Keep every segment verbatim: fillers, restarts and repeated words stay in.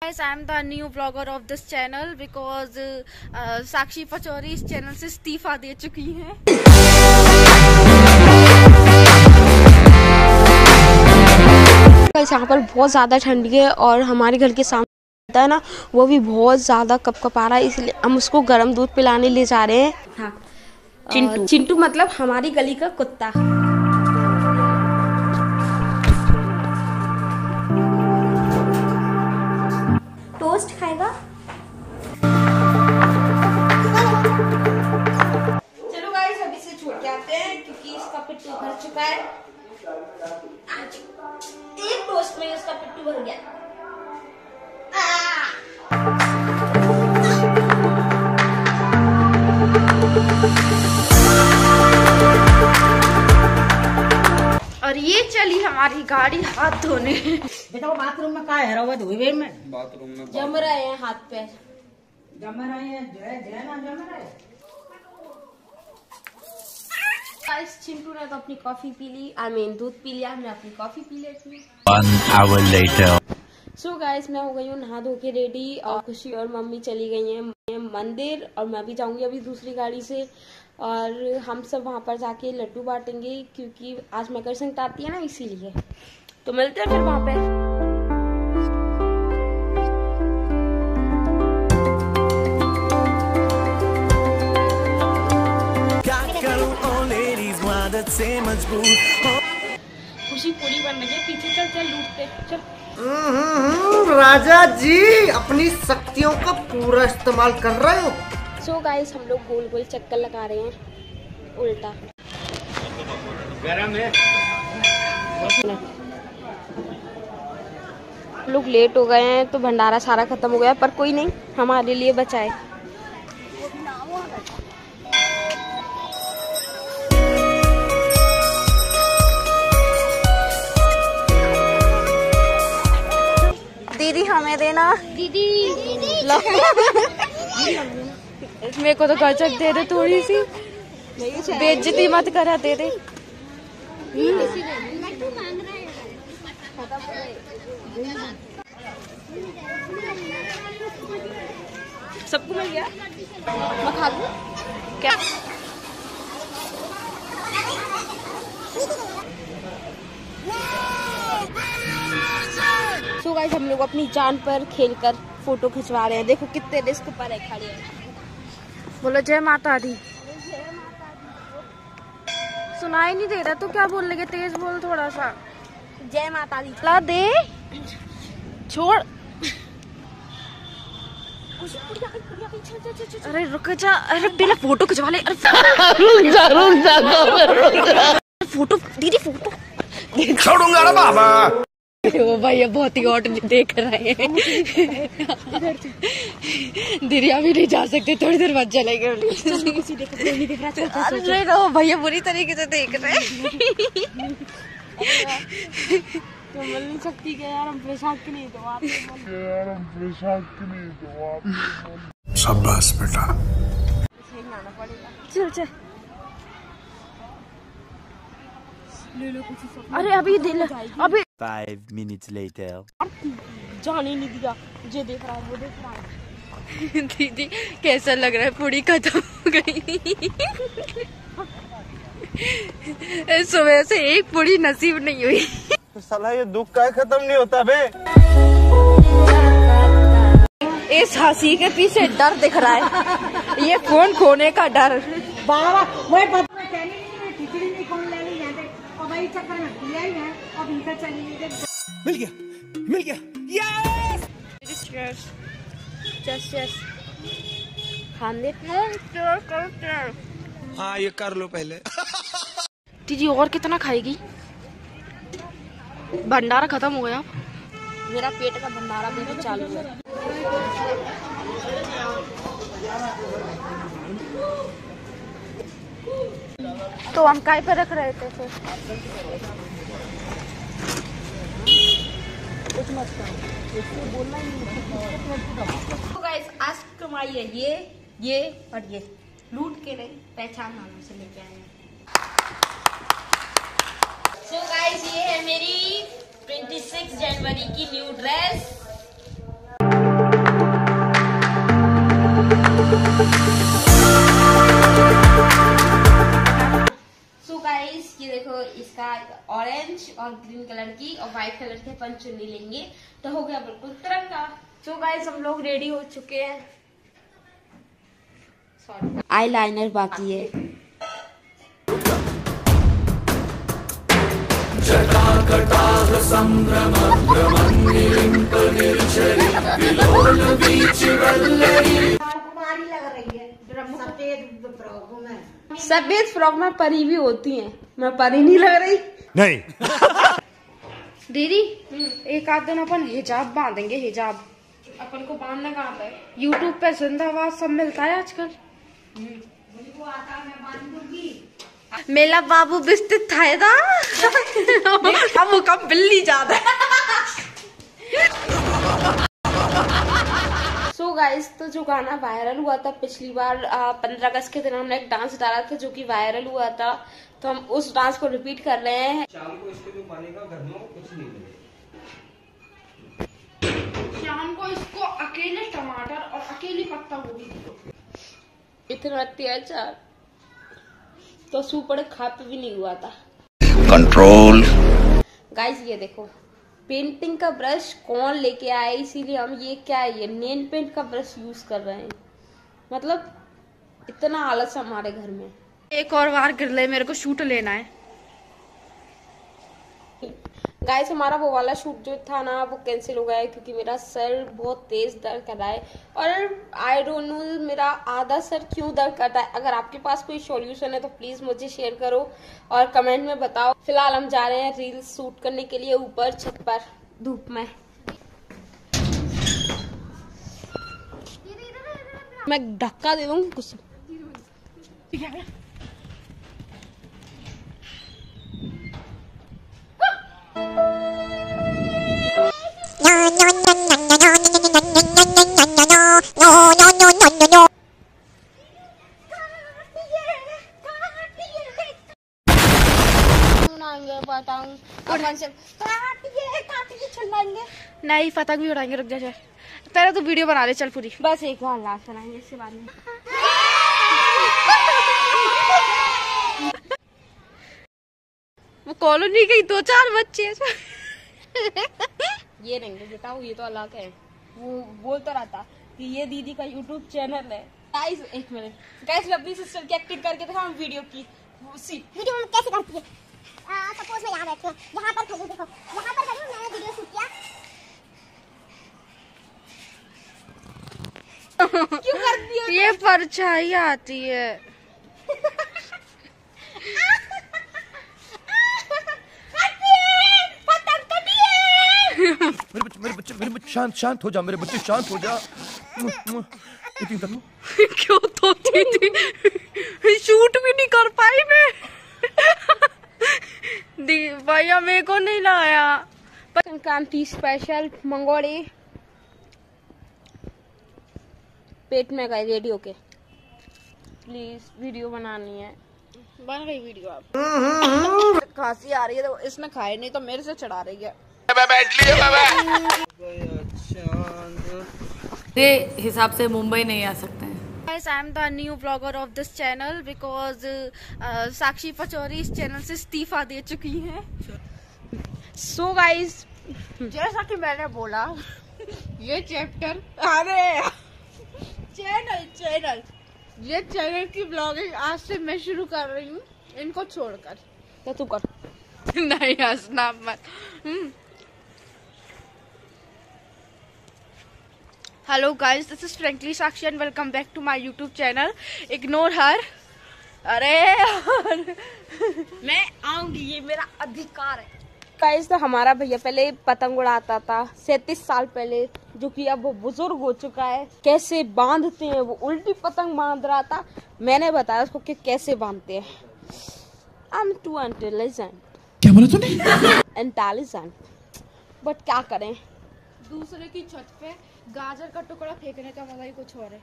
Guys, I am the new vlogger of this channel because uh, साक्षी पचौरी इस channel से इस्तीफा दे चुकी हैं। यहाँ पर बहुत ज़्यादा ठंडी है और हमारे घर के सामने है ना, वो भी बहुत ज़्यादा कपकपा रहा है, इसलिए हम उसको गर्म दूध पिलाने ले जा रहे हैं। हाँ, चिंटू चिंटू मतलब हमारी गली का कुत्ता। टोस्ट खाएगा। चलो गाइस, अभी से छोड़ के आते हैं क्योंकि इसका पिट्टू भर चुका है। आज एक टोस्ट में उसका पिट्टू भर गया। और ये चली हमारी गाड़ी हाथ धोने। बेटा वो बाथरूम में क्या है रहा धोए में? बाथरूम में जम रहे हैं हाथ पैर, जम रहे हैं, जय जय ना जम रहे। गाइस, चिंटू ने तो अपनी कॉफी पी ली, आई मीन दूध पी लिया, हमने अपनी कॉफी पी लेती। One hour later. So guys, मैं हो गई हूँ नहा धो के रेडी और खुशी और मम्मी चली गई हैं मंदिर और मैं भी जाऊंगी अभी दूसरी गाड़ी से और हम सब वहाँ पर जाके लड्डू बांटेंगे क्योंकि आज मकर संक्रांति है ना, इसीलिए। तो मिलते हैं फिर वहाँ पे। खुशी पूरी बन रही है, पीछे चल चल लूटते चल। राजा जी अपनी शक्तियों का पूरा इस्तेमाल कर रहे हो। सो so गाइस, हम लोग गोल गोल चक्कर लगा रहे हैं उल्टा। गरम है। लोग लेट हो गए हैं तो भंडारा सारा खत्म हो गया, पर कोई नहीं, हमारे लिए बचाए। दीदी हमें देना। दीदी मेरे को तो गचक दे दे, थोड़ी सी बेइज्जती मत करा, दे दे। सबको मिल गया, मैं खा लूं क्या? सो गाइस, हम लोग अपनी जान पर खेलकर फोटो खिंचवा रहे हैं। देखो कितने रिस्क पर है खड़े हैं। बोलो जय माता दी। सुनाई नहीं दे रहा तो क्या बोल लगे, तेज बोल थोड़ा सा। जय माता दी। ला दे छोड़। अरे रुक जा, अरे पहले फोटो खिंचवा ले। अरे फोटो दीदी, फोटो छोड़ूंगा ना बाबा। वो भैया बहुत ही हॉट देख रहे हैं। दिरिया भी नहीं जा सकते, थोड़ी देर बाद चलेंगे। अरे नो, भैया बुरी तरीके से देख रहे हैं। तो मिल नहीं सकती क्या यार, हम पेशाब की नहीं तो आप यार हम पेशाब की नहीं तो आप। शाबाश बेटा। चल चल। अरे अभी दिल अभी। Five minutes later. जाने नहीं दिया, मुझे देख रहा है, वो देख रहा है। दीदी कैसा लग रहा है, पूरी खत्म हो गई। सुबह से एक पूरी नसीब नहीं हुई। साला ये दुख का खत्म नहीं होता बे। इस हंसी के पीछे डर दिख रहा है, ये फोन खोने का डर। बाबा वही पता है, कहने नहीं खिचड़ी नहीं कौन ले ली जाते और वही चक्कर में दिया ही है और भीतर चली गई। मिल गया मिल गया। Yes yes yes yes. खाने हाँ ये कर लो पहले। दीदी और कितना खाएगी, भंडारा खत्म हो गया। मेरा पेट का भंडारा भी चालू है। तो हम काय पे रख रहे थे फिर? कुछ मत करो, बोलना ही नहीं। तो गाइस, आज कमाई है ये ये और ये, लूट के नहीं, पहचान नाम से लेके आए हैं। सो so गाइस, ये है मेरी छब्बीस जनवरी की न्यू ड्रेस। और ग्रीन कलर की और व्हाइट कलर के अपन चुन्नी लेंगे तो हो गया बिल्कुल तिरंगा। सो गाइस हम लोग रेडी हो चुके हैं। सॉरी आई लाइनर बाकी है। कुमारी लग रही है सफेद फ्रॉक में। सफेद फ्रॉक में परी भी होती हैं, मैं परी नहीं लग रही। नहीं। दीदी एक आध दिन अपन हिजाब बांधेंगे। हिजाब अपन को बांधना कहाँ पे? यूट्यूब पे जिंदाबाद सब मिलता है आजकल। मेरा बाबू बिस्तित था अब वो कम बिल्ली ज्यादा। सो गाइस तो जो गाना वायरल हुआ था पिछली बार पंद्रह अगस्त के दिन हमने एक डांस डाला था जो कि वायरल हुआ था, तो हम उस डांस को रिपीट कर रहे हैं। शाम को इसको जो बनेगा घर में कुछ नहीं मिलेगा। शाम को इसको अकेले टमाटर और अकेली पत्ता गोभी इतना अत्याचार तो सुपर खा पे भी नहीं हुआ था। कंट्रोल। गाइस ये देखो पेंटिंग का ब्रश कौन लेके आया, इसीलिए हम ये क्या है ये नेल पेंट का ब्रश यूज कर रहे हैं। मतलब इतना आलस हमारे घर में। एक और बार कर ले, मेरे को शूट लेना है। गाइस हमारा वो वाला शूट जो था ना वो कैंसिल हो गया है क्योंकि मेरा सर बहुत तेज दर्द कर रहा है और आई डोंट नो मेरा आधा सर क्यों दर्द करता है। अगर आपके पास कोई सॉल्यूशन है तो प्लीज मुझे शेयर करो और कमेंट में बताओ। फिलहाल हम जा रहे हैं रील्स शूट करने के लिए ऊपर छत पर धूप में। मैं धक्का दे दूंगी कुछ। नहीं पतंग भी उड़ाएंगे, रुक जा। पहले तो वीडियो बना ले चल पूरी। बस एक बार लास्ट बनाएंगे इसके बाद में। वो कॉलोनी के दो चार बच्चे ये नहीं बेटा ये तो अलग है। वो बोल तो रहा था कि ये दीदी का यूट्यूब चैनल है। गाइस एक मिनट गाइस लवली सिस्टर की एक्टिंग करके दिखा हम वीडियो की। सी वीडियो में कैसे करती है? सपोज मैं यहाँ बैठी हूँ, यहाँ पर खड़ी देखो, यहाँ पर खड़ी हूँ, मैंने वीडियो शूट किया। क्यों करती हो? ये परछाई आती है। मेरे बच्चे मेरे बच्चे मेरे बच्चे शांत शांत हो जा, मेरे बच्चे शांत हो जा। क्यों धोती थी? शूट भी नहीं कर पाई मैं। भैया मेरे को नहीं लाया। संक्रांति स्पेशल मंगोड़े पेट में गए रेडी होके। प्लीज वीडियो बनानी है। बन गई वीडियो। आप खांसी आ रही है तो इसने खाए नहीं तो मेरे से चढ़ा रही है। मेरे हिसाब से मुंबई नहीं आ सकते हैं। Guys, I am the new vlogger of this channel because uh, साक्षी पचौरी इस चैनल से इस्तीफा दे चुकी हैं। सो गाइस जैसा कि मैंने बोला ये चैप्टर अरे चैनल चैनल ये चैनल की ब्लॉगिंग आज से मैं शुरू कर रही हूँ इनको छोड़कर। तो तू कर। नहीं हंसना मत। Hello guys, this is frankly Sakshi and welcome back to my YouTube channel. Ignore her. अरे मैं आऊंगी, ये मेरा अधिकार है। गाइस तो हमारा भैया पहले पतंग उड़ाता था सैतीस साल पहले, जो कि अब वो बुजुर्ग हो चुका है। कैसे बांधते हैं, वो उल्टी पतंग बांध रहा था। मैंने बताया उसको कि कैसे बांधते हैं। I am too intelligent. क्या बोला तूने? इंटेलिजेंट बट क्या करें। दूसरे की छत पे गाजर का टुकड़ा फेंकने का मजा ही कुछ और है।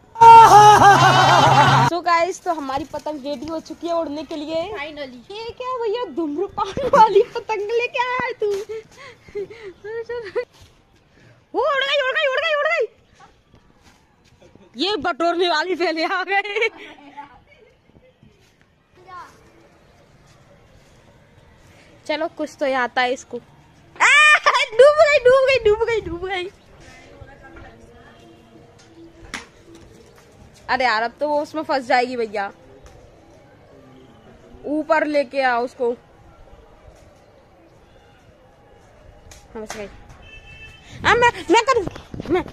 सो so गाइस तो हमारी पतंग रेडी हो चुकी है उड़ने के लिए फाइनली। ये क्या भैया धूम्रपान वाली पतंग लेके आया है तू? वो उड़ गई उड़ गई उड़ गई उड़ गई। ये बटोरने वाली पहले आ गए। चलो कुछ तो आता है इसको। डूब गई डूब गई डूब गई डूब गई। अरे यार अब तो वो उसमें फंस जाएगी भैया। ऊपर लेके आ उसको। हाँ बस गई। हाँ मैं मैं करूँ मैं।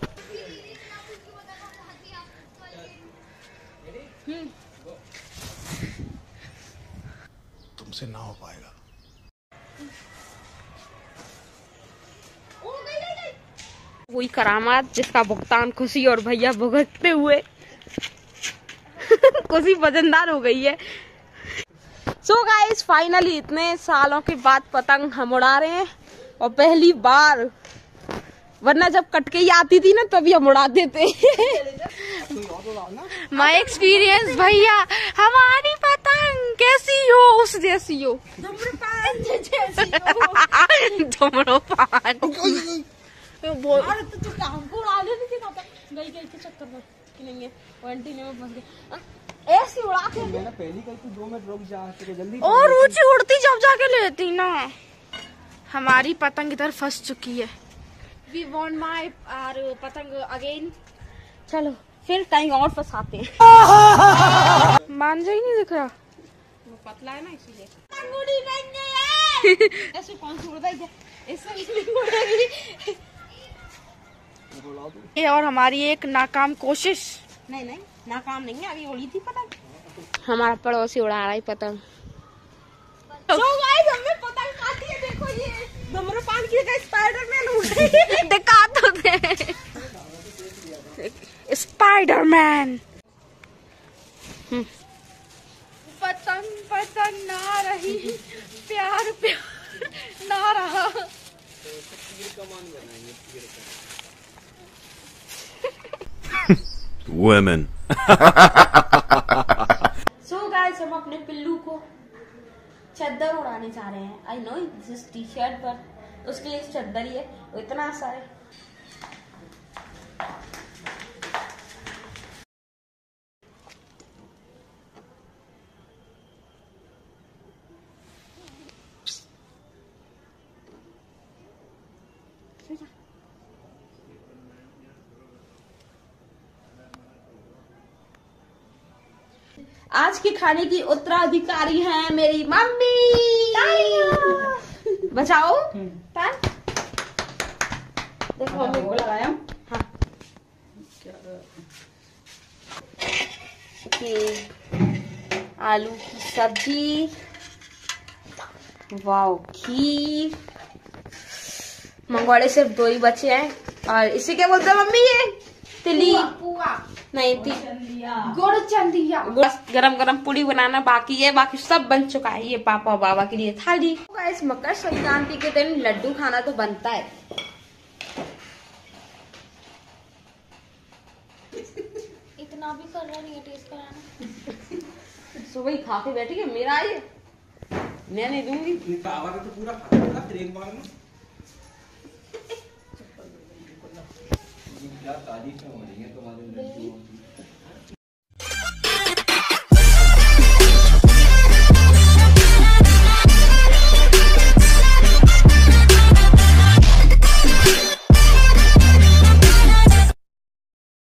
तुमसे ना हो पाएगा। वही करामात जिसका भुगतान खुशी और भैया भुगतते हुए खुशी वजनदार हो गई है। सो गाइस फाइनली इतने सालों के बाद पतंग हम उड़ा रहे हैं और पहली बार, वरना जब कट के ही आती थी ना तभी हम उड़ाते थे। माय एक्सपीरियंस भैया, हमारी पतंग कैसी हो उस जैसी हो। धूम्रपान जैसी हो। धूम्रपान। अरे तो तू हमको उड़ाने नहीं देता था। गई गई के चक्कर में कि नहीं है एंटीने में फंस गई। ऐसी उड़ा के मैंने पहली कही तू दो मिनट रुक जा तो जल्दी और ऊंची उड़ती जब जाके लेती ना। हमारी पतंग इधर फंस चुकी है। We want my our patang again. चलो फिर कहीं और फंसाते हैं। मांझा ही नहीं दिख रहा, वो पतला है ना इसीलिए। उड़ी नहीं है। ऐसे कौन सी उड़ता है, ऐसे नहीं उड़ेगी। ये और हमारी एक नाकाम कोशिश। नहीं नहीं नाकाम नहीं है, अभी उड़ी थी पतंग। हमारा पड़ोसी उड़ा रहा है पतंग। तो गाइस हमने पतंग काटी है, देखो ये धूम्रपान की जगह स्पाइडरमैन उड़ गई। दिखा तो दे स्पाइडरमैन। पतंग पतंग ना रही, प्यार प्यार ना रहा। Women. So guys हम अपने पिल्लू को चद्दर उड़ाने जा रहे हैं। I know this T shirt पर उसके लिए चद्दर ही है, वो इतना आसान है। आज के खाने की उत्तराधिकारी हैं मेरी मम्मी। बचाओ ताल। देखो मम्मी को लगाया। हाँ आलू की सब्जी, वाओ खीर। मंगवाड़े सिर्फ दो ही बचे हैं। और इसे क्या बोलते हैं मम्मी? ये तिली नहीं थी, गुड़ चंदिया। गरम गरम पूड़ी बनाना बाकी है, बाकी सब बन चुका है। ये पापा बाबा के लिए थाली। गाइस मकर संक्रांति के दिन लड्डू खाना तो बनता है। इतना भी कर रहा नहीं है टेस्ट कराना। सुबह ही खा के बैठी है, मेरा आई है मैं नहीं दूंगी। तो पूरा खा फिर एक बार में क्या तारीफ हो रही है तुम्हारे लड्डू।